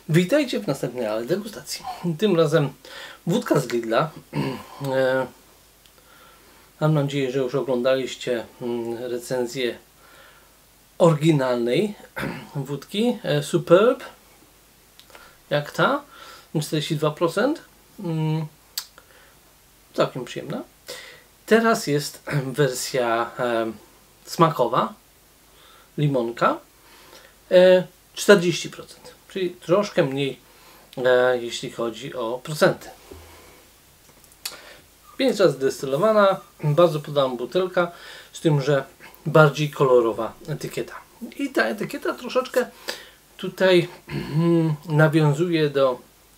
Witajcie w następnej degustacji. Tym razem wódka z Lidla. Mam nadzieję, że już oglądaliście recenzję oryginalnej wódki Superb, jak ta, 42%. Całkiem przyjemna. Teraz jest wersja smakowa, limonka, 40%. Czyli troszkę mniej, jeśli chodzi o procenty. 5 razy destylowana, bardzo podobna butelka, z tym, że bardziej kolorowa etykieta. I ta etykieta troszeczkę tutaj nawiązuje do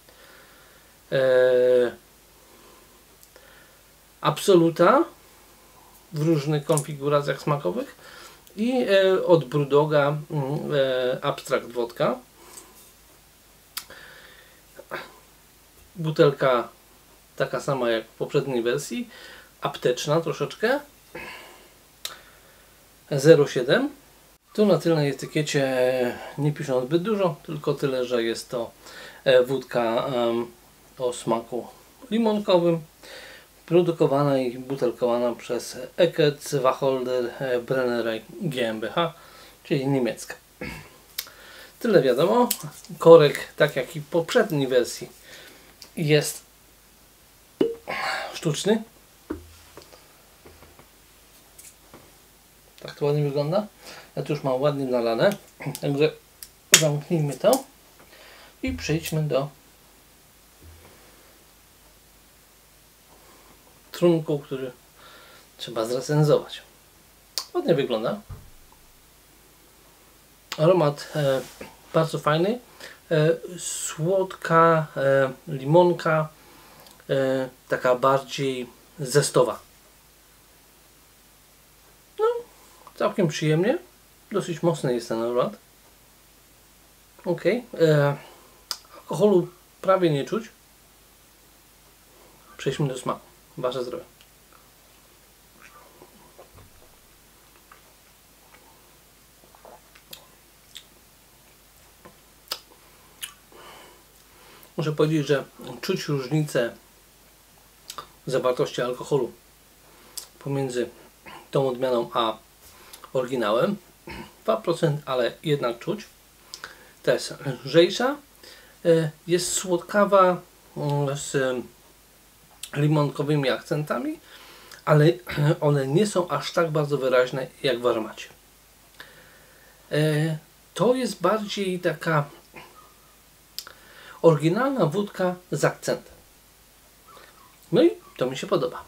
Absoluta w różnych konfiguracjach smakowych i od Brewdoga Abstract Vodka. Butelka taka sama jak w poprzedniej wersji, apteczna troszeczkę, 0,7. Tu na tylnej etykiecie nie piszą zbyt dużo, tylko tyle, że jest to wódka o smaku limonkowym, produkowana i butelkowana przez Eckert Wacholder Brennerei GmbH, czyli niemiecka. Tyle wiadomo. Korek, tak jak i w poprzedniej wersji, jest sztuczny. Tak to ładnie wygląda. Ja tu już mam ładnie nalane. Także zamknijmy to i przejdźmy do trunku, który trzeba zrecenzować. Ładnie wygląda. Aromat bardzo fajny. Słodka limonka, taka bardziej zestowa. No, całkiem przyjemnie. Dosyć mocny jest ten aromat. Ok. Alkoholu prawie nie czuć. Przejdźmy do smaku. Wasze zdrowie. Muszę powiedzieć, że czuć różnicę zawartości alkoholu pomiędzy tą odmianą a oryginałem. 2%, ale jednak czuć. Ta jest lżejsza, jest słodkawa, z limonkowymi akcentami, ale one nie są aż tak bardzo wyraźne jak w aromacie. To jest bardziej taka oryginalna wódka z akcentem. No i to mi się podoba.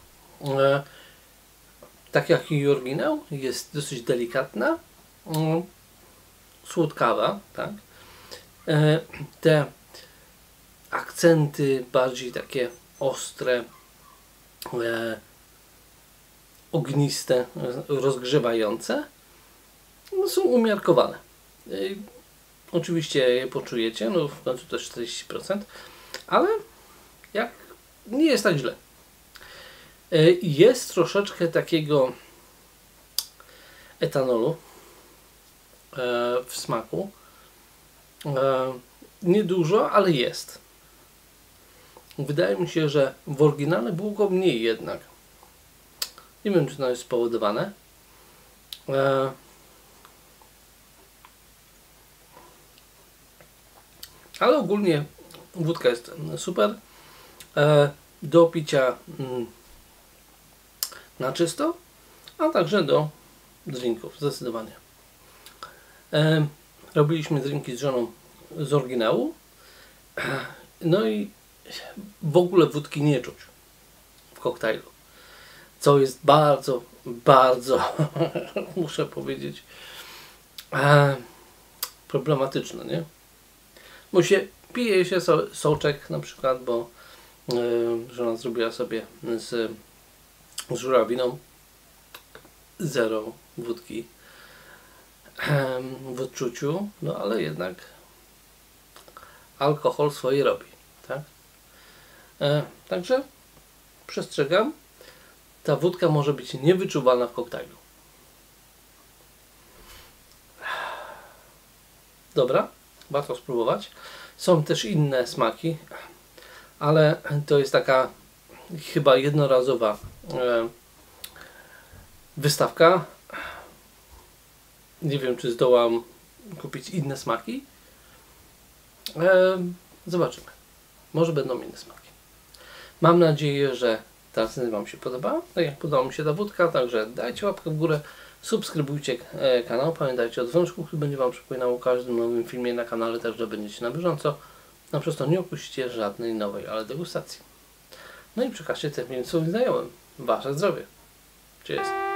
Tak jak i oryginał, jest dosyć delikatna, słodkawa, tak? Te akcenty bardziej takie ostre, ogniste, rozgrzewające, no, są umiarkowane. Oczywiście je poczujecie, no w końcu to jest 40%, ale jak nie jest tak źle. Jest troszeczkę takiego etanolu w smaku. Niedużo, ale jest. Wydaje mi się, że w oryginale było go mniej jednak. Nie wiem, czy to jest spowodowane. Ale ogólnie wódka jest super. Do picia na czysto, a także do drinków, zdecydowanie. Robiliśmy drinki z żoną z oryginału. No i w ogóle wódki nie czuć w koktajlu. Co jest bardzo, bardzo muszę powiedzieć problematyczne, nie? Bo się pije się soczek na przykład, bo żona zrobiła sobie z żurawiną, 0 wódki w odczuciu, no ale jednak alkohol swoje robi, tak? Także przestrzegam, ta wódka może być niewyczuwalna w koktajlu. Dobra, warto spróbować. Są też inne smaki, ale to jest taka chyba jednorazowa wystawka. Nie wiem, czy zdołam kupić inne smaki. Zobaczymy. Może będą inne smaki. Mam nadzieję, że ta recenzja Wam się podoba. Tak jak podoba mi się ta wódka, także dajcie łapkę w górę, subskrybujcie kanał. Pamiętajcie o dzwoneczku, który będzie Wam przypominał o każdym nowym filmie na kanale, także będziecie na bieżąco. No przez to nie opuścicie żadnej nowej, ale degustacji. No i przekażcie ten film swoim znajomym. Wasze zdrowie. Cheers.